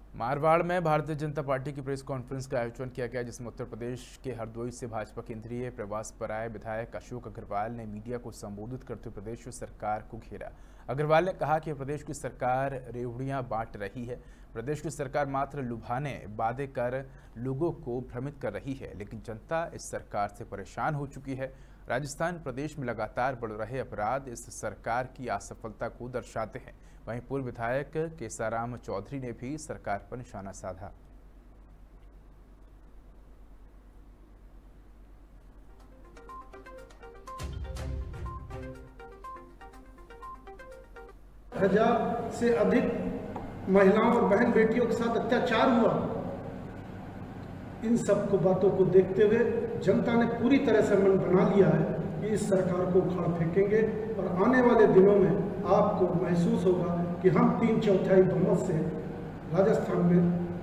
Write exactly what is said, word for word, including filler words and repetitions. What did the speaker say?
मारवाड़ में भारतीय जनता पार्टी की press conference का आयोजन किया गया, जिसमें उत्तर प्रदेश के हरदोई से भाजपा केंद्रीय प्रवास पर आए विधायक अशोक अग्रवाल ने मीडिया को संबोधित करते हुए प्रदेश सरकार को घेरा। अग्रवाल ने कहा कि प्रदेश की सरकार रेवड़ियां बांट रही है। प्रदेश की सरकार मात्र लुभाने वादे कर लोगों को भ्रमित कर रही है, लेकिन जनता इस सरकार से परेशान हो चुकी है। राजस्थान प्रदेश में लगातार बढ़ रहे अपराध इस सरकार की असफलता को दर्शाते हैं। वहीं पूर्व विधायक केसाराम चौधरी ने भी सरकार पर निशाना साधा। हजार से अधिक महिलाओं और बहन बेटियों के साथ अत्याचार हुआ। इन सब को बातों को देखते हुए जनता ने पूरी तरह से मन बना लिया है कि इस सरकार को उखाड़ फेंकेंगे और आने वाले दिनों में आपको महसूस होगा कि हम तीन चौथाई बहुमत से राजस्थान में